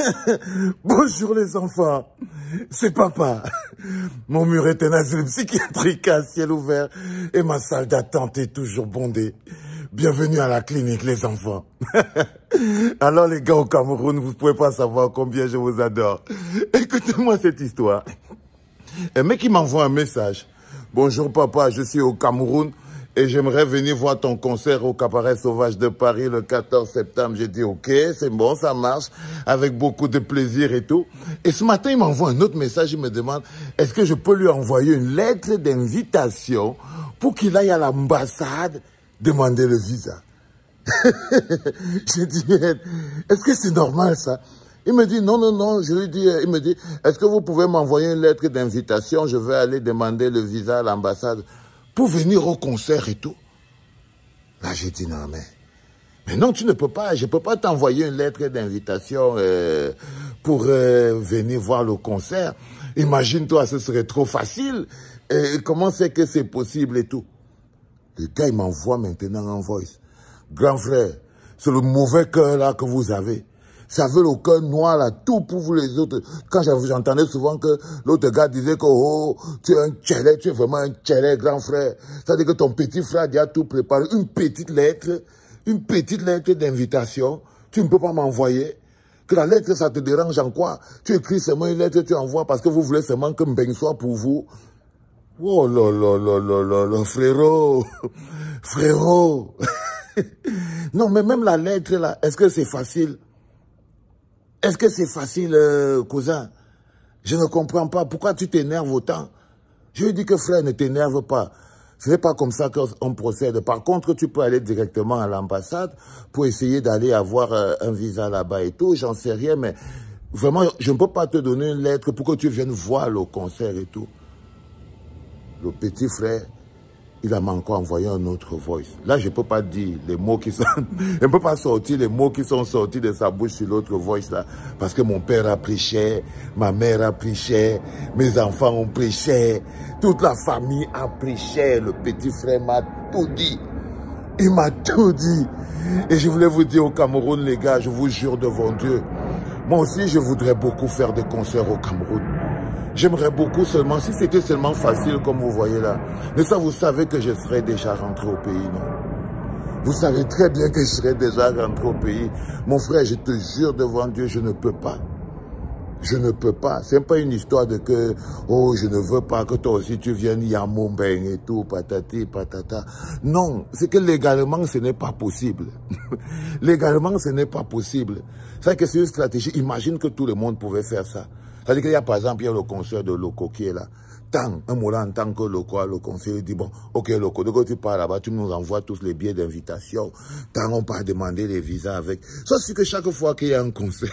Bonjour les enfants, c'est papa. Mon mur est un asile psychiatrique à ciel ouvert et ma salle d'attente est toujours bondée. Bienvenue à la clinique les enfants. Alors les gars au Cameroun, vous ne pouvez pas savoir combien je vous adore. Écoutez-moi cette histoire. Un mec qui m'envoie un message. Bonjour papa, je suis au Cameroun. Et j'aimerais venir voir ton concert au Cabaret Sauvage de Paris le 14 septembre. J'ai dit, ok, c'est bon, ça marche, avec beaucoup de plaisir et tout. Et ce matin, il m'envoie un autre message, il me demande, est-ce que je peux lui envoyer une lettre d'invitation pour qu'il aille à l'ambassade demander le visa? J'ai dit, est-ce que c'est normal ça? Il me dit, non, non, non, je lui dis, il me dit, est-ce que vous pouvez m'envoyer une lettre d'invitation? Je vais aller demander le visa à l'ambassade pour venir au concert et tout. Là, j'ai dit, non, mais non, tu ne peux pas, je ne peux pas t'envoyer une lettre d'invitation pour venir voir le concert. Imagine-toi, ce serait trop facile. Comment c'est que c'est possible et tout? Le gars, il m'envoie maintenant en voice. Grand frère, c'est le mauvais cœur là que vous avez. Ça veut le cœur noir là, tout pour vous les autres. Quand j'entendais souvent que l'autre gars disait que oh, tu es un tchélé, tu es vraiment un tchélé, grand frère. C'est-à-dire que ton petit frère a déjà tout préparé. Une petite lettre d'invitation, tu ne peux pas m'envoyer. Que la lettre, ça te dérange en quoi? Tu écris seulement une lettre, tu envoies parce que vous voulez seulement que Mbeng soit pour vous. Oh là là là là là là, frérot, frérot. Non, mais même la lettre là, est-ce que c'est facile? Est-ce que c'est facile, cousin? Je ne comprends pas. Pourquoi tu t'énerves autant? Je lui dis que frère, ne t'énerve pas. Ce n'est pas comme ça qu'on procède. Par contre, tu peux aller directement à l'ambassade pour essayer d'aller avoir un visa là-bas et tout. J'en sais rien, mais vraiment, je ne peux pas te donner une lettre pour que tu viennes voir le concert et tout. Le petit frère, il m'a encore envoyé un autre voice. Là, je ne peux pas dire les mots qui sont... je ne peux pas sortir les mots qui sont sortis de sa bouche sur l'autre voice là. Parce que mon père a pris cher, ma mère a pris cher, mes enfants ont pris cher, toute la famille a pris cher. Le petit frère m'a tout dit. Il m'a tout dit. Et je voulais vous dire au Cameroun, les gars, je vous jure devant Dieu. Moi aussi, je voudrais beaucoup faire des concerts au Cameroun. J'aimerais beaucoup seulement, si c'était seulement facile comme vous voyez là. Mais ça, vous savez que je serais déjà rentré au pays, non? Vous savez très bien que je serais déjà rentré au pays. Mon frère, je te jure devant Dieu, je ne peux pas. Je ne peux pas. C'est pas une histoire de que, oh, je ne veux pas que toi aussi tu viennes Yamombeng et tout, patati, patata. Non, c'est que légalement, ce n'est pas possible. Légalement, ce n'est pas possible. C'est que c'est une stratégie. Imagine que tout le monde pouvait faire ça. C'est-à-dire qu'il y a par exemple, il y a le concert de Loco qui est là. Tant, un moment en tant que Loco, le concert, il dit, bon, ok Loco, de quoi tu pars là-bas, tu nous envoies tous les billets d'invitation. Tant on part demander les visas avec. Ça c'est que chaque fois qu'il y a un concert.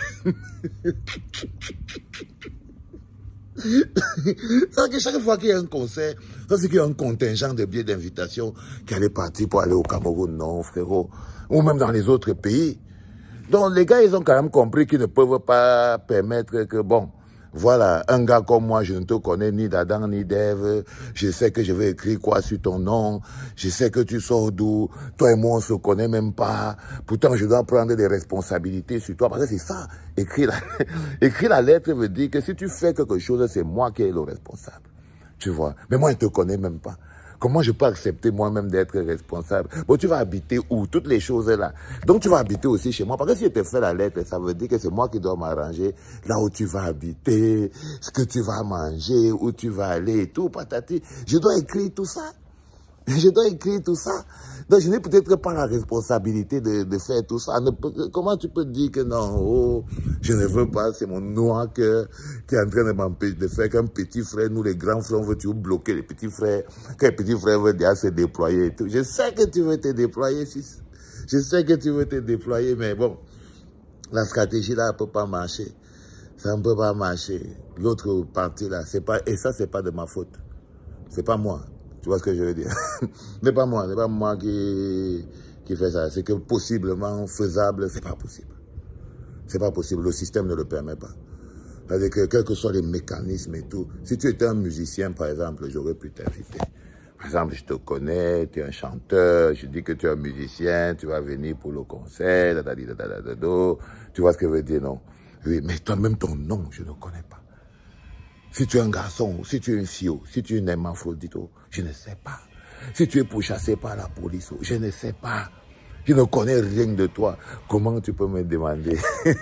Ça que chaque fois qu'il y a un concert, ça c'est qu'il y a un contingent de billets d'invitation qui allait partir pour aller au Cameroun, non frérot. Ou même dans les autres pays. Donc les gars, ils ont quand même compris qu'ils ne peuvent pas permettre que, bon, voilà, un gars comme moi, je ne te connais ni d'Adam ni d'Ève, je sais que je vais écrire quoi sur ton nom, je sais que tu sors d'où, toi et moi on se connaît même pas, pourtant je dois prendre des responsabilités sur toi, parce que c'est ça, écrire la lettre veut dire que si tu fais quelque chose, c'est moi qui est le responsable, tu vois, mais moi je ne te connais même pas. Comment je peux accepter moi-même d'être responsable? Bon, tu vas habiter où? Toutes les choses là. Donc, tu vas habiter aussi chez moi. Parce que si je te fais la lettre, ça veut dire que c'est moi qui dois m'arranger là où tu vas habiter, ce que tu vas manger, où tu vas aller et tout, patati. Je dois écrire tout ça. Je dois écrire tout ça. Donc, je n'ai peut-être pas la responsabilité de faire tout ça. Comment tu peux dire que non, oh, je ne veux pas, c'est mon noir cœur qui est en train de m'empêcher de faire qu'un petit frère, nous les grands frères, on veut toujours bloquer les petits frères, qu'un petit frère veut déjà se déployer et tout. Je sais que tu veux te déployer, fils. Je sais que tu veux te déployer, mais bon, la stratégie là, elle peut pas marcher. Ça ne peut pas marcher. L'autre partie là, c'est pas, et ça, c'est pas de ma faute. C'est pas moi. Tu vois ce que je veux dire? C'est pas moi qui fait ça. C'est que possiblement faisable, c'est pas possible. C'est pas possible. Le système ne le permet pas. C'est-à-dire que quels que soient les mécanismes et tout, si tu étais un musicien, par exemple, j'aurais pu t'inviter. Par exemple, je te connais, tu es un chanteur, je dis que tu es un musicien, tu vas venir pour le concert, tu vois ce que je veux dire, non? Oui, mais toi-même, ton nom, je ne connais pas. Si tu es un garçon, si tu es une fille, si tu es une hermaphrodite, je ne sais pas. Si tu es pourchassé par la police, je ne sais pas. Je ne connais rien de toi. Comment tu peux me demander?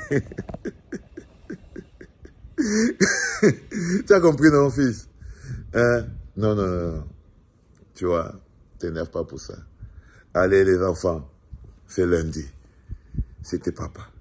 Tu as compris, non, fils? Hein? Non, non, non, non. Tu vois, t'énerve pas pour ça. Allez, les enfants, c'est lundi. C'était papa.